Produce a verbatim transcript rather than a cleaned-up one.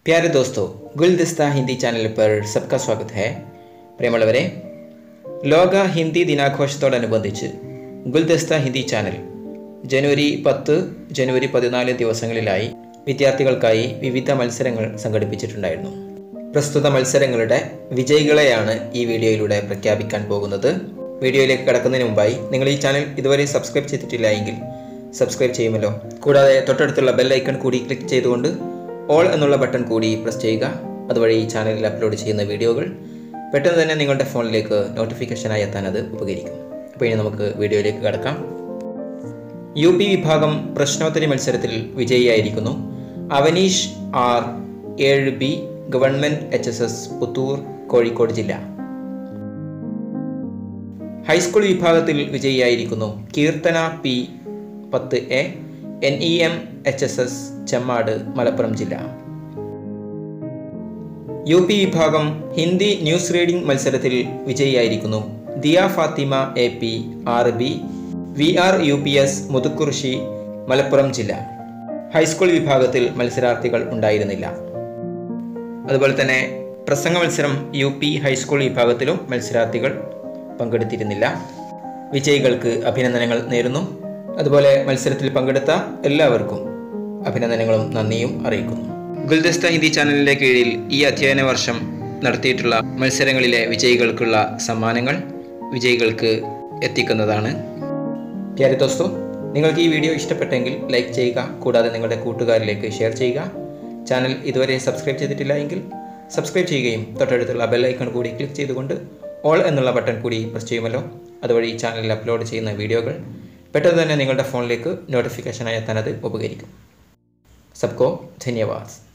प्यारे दोस्तों, गुलदस्ता हिंदी चैनल पर सबका स्वागत है. പ്രിയമുള്ളവരെ, ലോക ഹിന്ദി ദിനാഘോഷത്തോടനുബന്ധിച്ച് ഗുൽദസ്ത ഹിന്ദി ചാനൽ ജനുവരി പത്ത് ജനുവരി പതിനാല് ദിവസങ്ങളിലായി വിദ്യാർത്ഥികൾക്കായി വിവിധ മത്സരങ്ങൾ സംഘടിപ്പിച്ചിട്ടുണ്ടായിരുന്നു. പ്രസ്തുത മത്സരങ്ങളുടെ വിജയികളെയാണ് ഈ വീഡിയോയിലൂടെ പ്രഖ്യാപിക്കാൻ പോകുന്നത്. വീഡിയോയിലേക്ക് കടക്കുന്നതിന് മുമ്പായി നിങ്ങൾ ഈ ചാനൽ ഇതുവരെ സബ്സ്ക്രൈബ് ചെയ്തിട്ടില്ല എങ്കിൽ സബ്സ്ക്രൈബ് ചെയ്യുമല്ലോ. കൂടാതെ തൊട്ടടുത്തുള്ള ബെൽ ഐക്കൺ കൂടി ക്ലിക്ക് ചെയ്തുകൊണ്ട് ഓൾ എന്നുള്ള ബട്ടൺ കൂടി പ്രസ് ചെയ്യുക. അതുവഴി ഈ ചാനലിൽ അപ്ലോഡ് ചെയ്യുന്ന വീഡിയോകൾ പെട്ടെന്ന് തന്നെ നിങ്ങളുടെ ഫോണിലേക്ക് നോട്ടിഫിക്കേഷനായി എത്താൻ അത് ഉപകരിക്കും. അപ്പോൾ ഇനി നമുക്ക് വീഡിയോയിലേക്ക് കടക്കാം. യു പി വിഭാഗം പ്രശ്നോത്തരി മത്സരത്തിൽ വിജയിയായിരിക്കുന്നു അവനീഷ് ആർ, ഏഴ് B, government H S S, Puthur, Kozhikode ജില്ല. ഹൈസ്കൂൾ വിഭാഗത്തിൽ വിജയിയായിരിക്കുന്നു കീർത്തന പി, പത്ത് A, N E M H S S, Chemmad, Malappuram ജില്ല. യു പി വിഭാഗം ഹിന്ദി ന്യൂസ് റീഡിംഗ് മത്സരത്തിൽ വിജയിയായിരിക്കുന്നു ദിയ ഫാത്തിമ എ പി, ആറ് B, V R U P S, Muthukurissi, Malappuram ജില്ല. ഹൈസ്കൂൾ വിഭാഗത്തിൽ മത്സരാർത്ഥികൾ ഉണ്ടായിരുന്നില്ല. അതുപോലെ തന്നെ പ്രസംഗ മത്സരം യു പി ഹൈസ്കൂൾ വിഭാഗത്തിലും മത്സരാർത്ഥികൾ പങ്കെടുത്തിരുന്നില്ല. വിജയികൾക്ക് അഭിനന്ദനങ്ങൾ നേരുന്നു. അതുപോലെ മത്സരത്തിൽ പങ്കെടുത്ത എല്ലാവർക്കും അഭിനന്ദനങ്ങളും നന്ദിയും അറിയിക്കുന്നു. ഗുൽദസ്ത ഹിന്ദി ചാനലിൻ്റെ കീഴിൽ ഈ അധ്യയന വർഷം നടത്തിയിട്ടുള്ള മത്സരങ്ങളിലെ വിജയികൾക്കുള്ള സമ്മാനങ്ങൾ വിജയികൾക്ക് എത്തിക്കുന്നതാണ്. പ്യാരെ ദോസ്തോ, നിങ്ങൾക്ക് ഈ വീഡിയോ ഇഷ്ടപ്പെട്ടെങ്കിൽ ലൈക്ക് ചെയ്യുക. കൂടാതെ നിങ്ങളുടെ കൂട്ടുകാരിലേക്ക് ഷെയർ ചെയ്യുക. ചാനൽ ഇതുവരെ സബ്സ്ക്രൈബ് ചെയ്തിട്ടില്ല എങ്കിൽ സബ്സ്ക്രൈബ് ചെയ്യുകയും തൊട്ടടുത്തുള്ള ബെൽ ഐക്കൺ കൂടി ക്ലിക്ക് ചെയ്തുകൊണ്ട് ഓൾ എന്നുള്ള ബട്ടൺ കൂടി പ്രസ് ചെയ്യുമല്ലോ. അതുവഴി ഈ ചാനലിൽ അപ്ലോഡ് ചെയ്യുന്ന വീഡിയോകൾ പെട്ടെന്ന് തന്നെ നിങ്ങളുടെ ഫോണിലേക്ക് നോട്ടിഫിക്കേഷനായി എത്താൻ അത് ഉപകരിക്കും. സബ്കോ ധന്യവാദ്.